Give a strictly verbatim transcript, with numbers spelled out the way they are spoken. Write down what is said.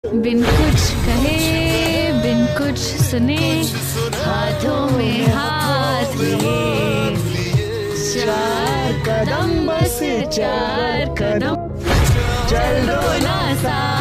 बिन कुछ कहे बिन कुछ सुने हाथों में हाथ लिए चार कदम बस चार कदम चल दो ना सा